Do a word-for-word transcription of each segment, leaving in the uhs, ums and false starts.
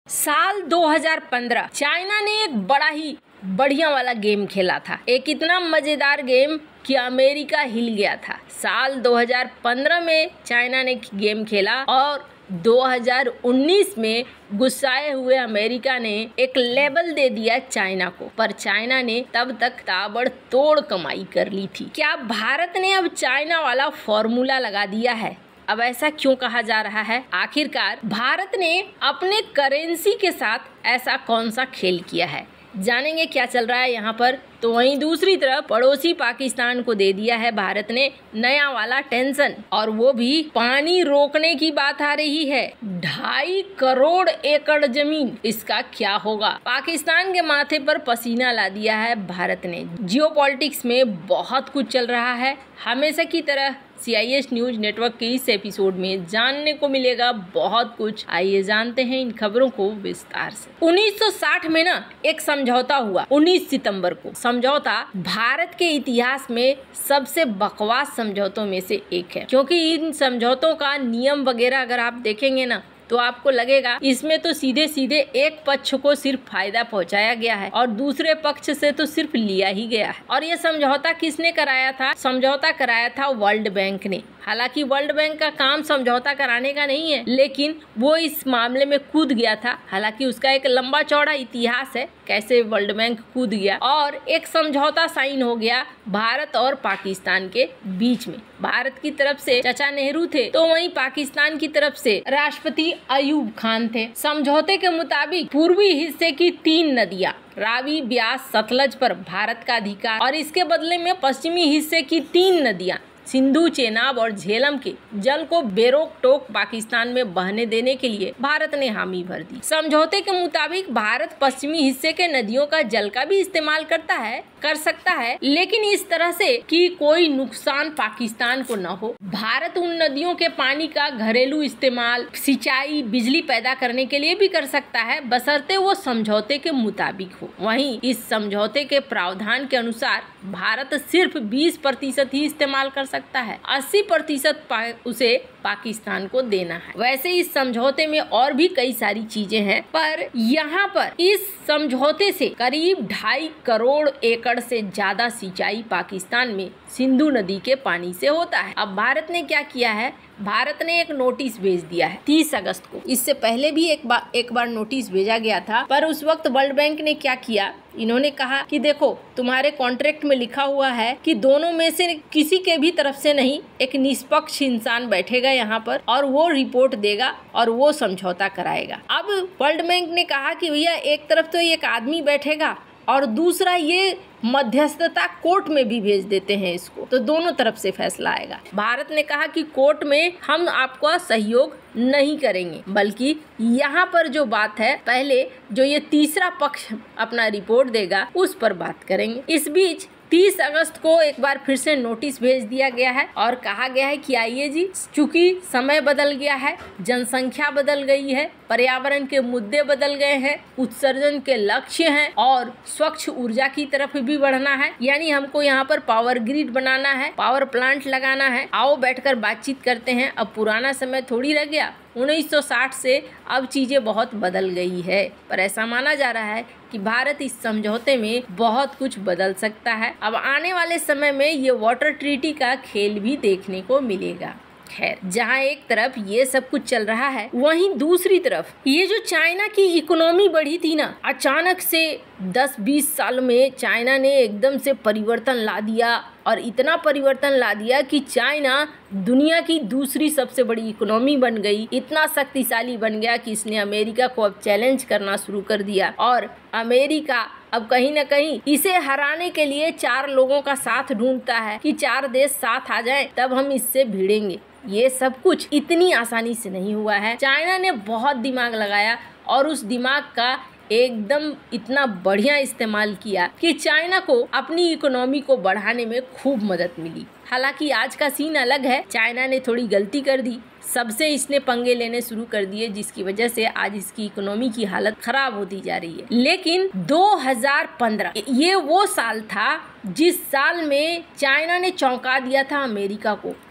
साल दो हज़ार पंद्रह चाइना ने एक बड़ा ही बढ़िया वाला गेम खेला था। एक इतना मजेदार गेम कि अमेरिका हिल गया था। साल दो हज़ार पंद्रह में चाइना ने गेम खेला और दो हज़ार उन्नीस में गुस्साए हुए अमेरिका ने एक लेबल दे दिया चाइना को, पर चाइना ने तब तक ताबड़तोड़ कमाई कर ली थी। क्या भारत ने अब चाइना वाला फॉर्मूला लगा दिया है? अब ऐसा क्यों कहा जा रहा है? आखिरकार भारत ने अपने करेंसी के साथ ऐसा कौन सा खेल किया है? जानेंगे क्या चल रहा है यहाँ पर। तो वहीं दूसरी तरफ पड़ोसी पाकिस्तान को दे दिया है भारत ने नया वाला टेंशन, और वो भी पानी रोकने की बात आ रही है। ढाई करोड़ एकड़ जमीन, इसका क्या होगा? पाकिस्तान के माथे पर पसीना ला दिया है भारत ने। जियोपॉलिटिक्स में बहुत कुछ चल रहा है। हमेशा की तरह C I S news network के इस एपिसोड में जानने को मिलेगा बहुत कुछ। आइए जानते हैं इन खबरों को विस्तार से। उन्नीस सौ साठ में ना एक समझौता हुआ उन्नीस सितंबर को। समझौता भारत के इतिहास में सबसे बकवास समझौतों में से एक है, क्योंकि इन समझौतों का नियम वगैरह अगर आप देखेंगे ना तो आपको लगेगा इसमें तो सीधे सीधे एक पक्ष को सिर्फ फायदा पहुंचाया गया है और दूसरे पक्ष से तो सिर्फ लिया ही गया है। और ये समझौता किसने कराया था? समझौता कराया था वर्ल्ड बैंक ने। हालांकि वर्ल्ड बैंक का काम समझौता कराने का नहीं है, लेकिन वो इस मामले में कूद गया था। हालांकि उसका एक लंबा चौड़ा इतिहास है कैसे वर्ल्ड बैंक कूद गया, और एक समझौता साइन हो गया भारत और पाकिस्तान के बीच में। भारत की तरफ से चाचा नेहरू थे, तो वहीं पाकिस्तान की तरफ से राष्ट्रपति अयूब खान थे। समझौते के मुताबिक पूर्वी हिस्से की तीन नदियां रावी, ब्यास, सतलज पर भारत का अधिकार, और इसके बदले में पश्चिमी हिस्से की तीन नदियां सिंधु, चेनाब और झेलम के जल को बेरोक टोक पाकिस्तान में बहने देने के लिए भारत ने हामी भर दी। समझौते के मुताबिक भारत पश्चिमी हिस्से के नदियों का जल का भी इस्तेमाल करता है कर सकता है, लेकिन इस तरह से कि कोई नुकसान पाकिस्तान को न हो। भारत उन नदियों के पानी का घरेलू इस्तेमाल सिंचाई, बिजली पैदा करने के लिए भी कर सकता है, बशर्ते वो समझौते के मुताबिक हो। वहीं इस समझौते के प्रावधान के अनुसार भारत सिर्फ बीस प्रतिशत ही इस्तेमाल कर सकता है, अस्सी प्रतिशत उसे पाकिस्तान को देना है। वैसे इस समझौते में और भी कई सारी चीजें हैं, पर यहाँ पर इस समझौते से करीब ढाई करोड़ एकड़ से ज्यादा सिंचाई पाकिस्तान में सिंधु नदी के पानी से होता है। अब भारत ने क्या किया है? भारत ने एक नोटिस भेज दिया है तीस अगस्त को। इससे पहले भी एक बार एक बार नोटिस भेजा गया था, पर उस वक्त वर्ल्ड बैंक ने क्या किया? इन्होंने कहा कि देखो, तुम्हारे कॉन्ट्रैक्ट में लिखा हुआ है कि दोनों में से किसी के भी तरफ से नहीं, एक निष्पक्ष इंसान बैठेगा यहाँ पर और वो रिपोर्ट देगा और वो समझौता कराएगा। अब वर्ल्ड बैंक ने कहा कि भैया एक तरफ तो एक आदमी बैठेगा और दूसरा ये मध्यस्थता कोर्ट में भी भेज देते हैं इसको, तो दोनों तरफ से फैसला आएगा। भारत ने कहा कि कोर्ट में हम आपका सहयोग नहीं करेंगे, बल्कि यहाँ पर जो बात है, पहले जो ये तीसरा पक्ष अपना रिपोर्ट देगा उस पर बात करेंगे। इस बीच तीस अगस्त को एक बार फिर से नोटिस भेज दिया गया है और कहा गया है कि आइए जी, चूंकि समय बदल गया है, जनसंख्या बदल गई है, पर्यावरण के मुद्दे बदल गए हैं, उत्सर्जन के लक्ष्य हैं और स्वच्छ ऊर्जा की तरफ भी बढ़ना है, यानी हमको यहाँ पर पावर ग्रिड बनाना है, पावर प्लांट लगाना है। आओ बैठकर बातचीत करते हैं। अब पुराना समय थोड़ी रह गया। उन्नीस सौ साठ से अब चीजें बहुत बदल गई है, पर ऐसा माना जा रहा है कि भारत इस समझौते में बहुत कुछ बदल सकता है। अब आने वाले समय में ये वाटर ट्रीटी का खेल भी देखने को मिलेगा। खैर, जहाँ एक तरफ ये सब कुछ चल रहा है, वहीं दूसरी तरफ ये जो चाइना की इकोनॉमी बढ़ी थी ना, अचानक से दस बीस साल में चाइना ने एकदम से परिवर्तन ला दिया, और इतना परिवर्तन ला दिया कि चाइना दुनिया की दूसरी सबसे बड़ी इकोनॉमी बन गई। इतना शक्तिशाली बन गया कि इसने अमेरिका को अब चैलेंज करना शुरू कर दिया, और अमेरिका अब कहीं न कहीं इसे हराने के लिए चार लोगों का साथ ढूंढता है कि चार देश साथ आ जाएं, तब हम इससे भिड़ेंगे। ये सब कुछ इतनी आसानी से नहीं हुआ है। चाइना ने बहुत दिमाग लगाया और उस दिमाग का एकदम इतना बढ़िया इस्तेमाल किया कि चाइना को अपनी इकोनॉमी को बढ़ाने में खूब मदद मिली। हालांकि आज का सीन अलग है। चाइना ने थोड़ी गलती कर दी, सबसे इसने पंगे लेने शुरू कर दिए, जिसकी वजह से आज इसकी इकोनॉमी की हालत खराब होती जा रही है। लेकिन दो हज़ार पंद्रह ये वो साल था जिस साल में चाइना ने चौंका दिया था अमेरिका को,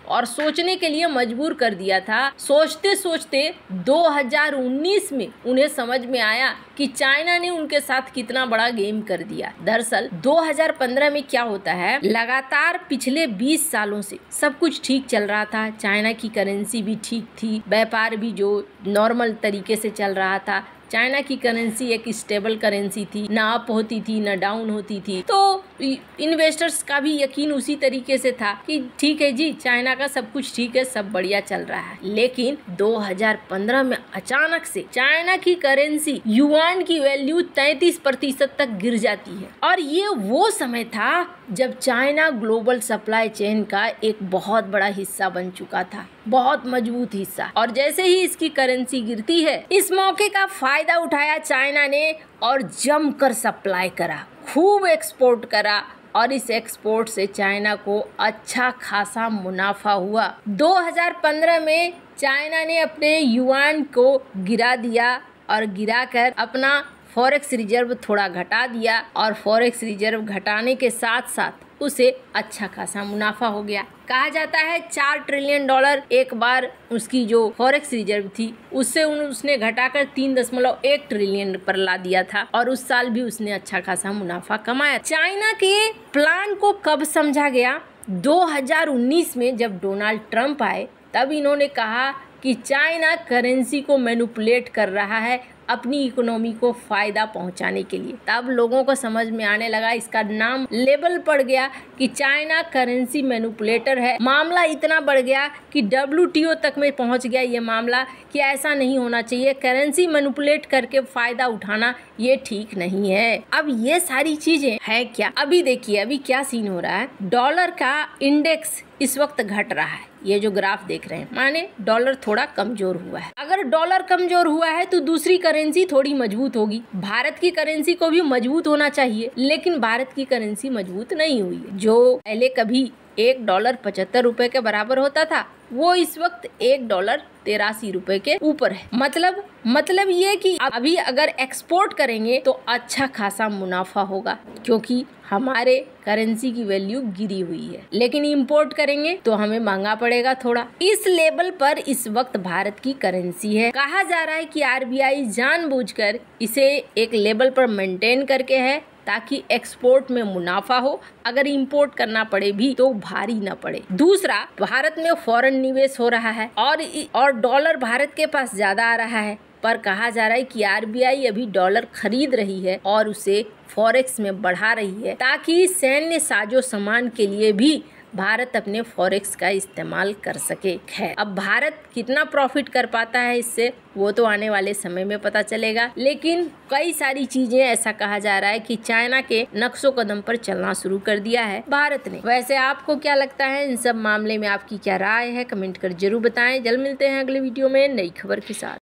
और सोचने के लिए मजबूर कर दिया था। सोचते सोचते दो हज़ार उन्नीस में उन्हें समझ में आया कि चाइना ने उनके साथ कितना बड़ा गेम कर दिया। दरअसल दो हज़ार पंद्रह में क्या होता है, लगातार पिछले बीस सालों से सब कुछ ठीक चल रहा था। चाइना की करेंसी भी ठीक थी, व्यापार भी जो नॉर्मल तरीके से चल रहा था। चाइना की करेंसी एक स्टेबल करेंसी थी, ना अप होती थी ना डाउन होती थी। तो इन्वेस्टर्स का भी यकीन उसी तरीके से था कि ठीक है जी, चाइना का सब कुछ ठीक है, सब बढ़िया चल रहा है। लेकिन दो हज़ार पंद्रह में अचानक से चाइना की करेंसी युआन की वैल्यू तैंतीस प्रतिशत तक गिर जाती है। और ये वो समय था जब चाइना ग्लोबल सप्लाई चेन का एक बहुत बड़ा हिस्सा बन चुका था, बहुत मजबूत हिस्सा। और जैसे ही इसकी करेंसी गिरती है, इस मौके का फायदा उठाया चाइना ने और जमकर सप्लाई करा, खूब एक्सपोर्ट करा और इस एक्सपोर्ट से चाइना को अच्छा खासा मुनाफा हुआ। दो हज़ार पंद्रह में चाइना ने अपने युआन को गिरा दिया और गिराकर अपना फॉरेक्स रिजर्व थोड़ा घटा दिया और फॉरेक्स रिजर्व घटाने के साथ साथ उसे अच्छा खासा मुनाफा हो गया। कहा जाता है चार ट्रिलियन डॉलर एक बार उसकी जो फॉरेक्स रिजर्व थी उससे उन, उसने घटाकर तीन दशमलव एक ट्रिलियन पर ला दिया था और उस साल भी उसने अच्छा खासा मुनाफा कमाया। चाइना के प्लान को कब समझा गया? दो हज़ार उन्नीस में जब डोनाल्ड ट्रंप आए तब इन्होंने कहा कि चाइना करेंसी को मैनिपुलेट कर रहा है अपनी इकोनॉमी को फायदा पहुंचाने के लिए। तब लोगों को समझ में आने लगा, इसका नाम लेबल पड़ गया कि चाइना करेंसी मैनिपुलेटर है। मामला इतना बढ़ गया कि डब्ल्यू टी ओ तक में पहुंच गया ये मामला कि ऐसा नहीं होना चाहिए, करेंसी मैनिपुलेट करके फायदा उठाना ये ठीक नहीं है। अब ये सारी चीजें है क्या? अभी देखिए अभी क्या सीन हो रहा है। डॉलर का इंडेक्स इस वक्त घट रहा है, ये जो ग्राफ देख रहे हैं, माने डॉलर थोड़ा कमजोर हुआ है। अगर डॉलर कमजोर हुआ है तो दूसरी करेंसी थोड़ी मजबूत होगी। भारत की करेंसी को भी मजबूत होना चाहिए, लेकिन भारत की करेंसी मजबूत नहीं हुई है। जो पहले कभी एक डॉलर पचहत्तर रुपए के बराबर होता था वो इस वक्त एक डॉलर तिरासी रुपए के ऊपर है। मतलब मतलब ये कि अभी अगर एक्सपोर्ट करेंगे तो अच्छा खासा मुनाफा होगा क्योंकि हमारे करेंसी की वैल्यू गिरी हुई है, लेकिन इंपोर्ट करेंगे तो हमें महंगा पड़ेगा थोड़ा। इस लेवल पर इस वक्त भारत की करेंसी है। कहा जा रहा है कि आर बी आई जानबूझकर इसे एक लेवल पर मेंटेन करके है ताकि एक्सपोर्ट में मुनाफा हो, अगर इंपोर्ट करना पड़े भी तो भारी न पड़े। दूसरा, भारत में फॉरेन निवेश हो रहा है और और डॉलर भारत के पास ज्यादा आ रहा है, पर कहा जा रहा है कि आर बी आई अभी डॉलर खरीद रही है और उसे फॉरेक्स में बढ़ा रही है ताकि सैन्य साजो सामान के लिए भी भारत अपने फॉरेक्स का इस्तेमाल कर सके। है अब भारत कितना प्रॉफिट कर पाता है इससे वो तो आने वाले समय में पता चलेगा, लेकिन कई सारी चीजें ऐसा कहा जा रहा है कि चाइना के नक्शो कदम पर चलना शुरू कर दिया है भारत ने। वैसे आपको क्या लगता है इन सब मामले में, आपकी क्या राय है? कमेंट कर जरूर बताएं। जल्द मिलते हैं अगले वीडियो में नई खबर के साथ।